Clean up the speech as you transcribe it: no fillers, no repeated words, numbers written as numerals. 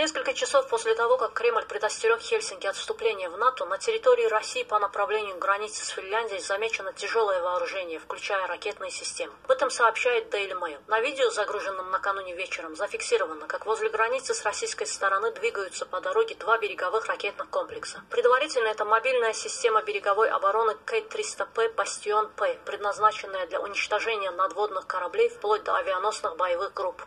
несколько часов после того, как Кремль предостерег Хельсинки от вступления в НАТО, на территории России по направлению к границе с Финляндией замечено тяжелое вооружение, включая ракетные системы. Об этом сообщает Daily Mail. На видео, загруженном накануне вечером, зафиксировано, как возле границы с российской стороны двигаются по дороге два береговых ракетных комплекса. Предварительно это мобильная система береговой обороны К-300П «Бастион-П», предназначенная для уничтожения надводных кораблей вплоть до авианосных боевых групп.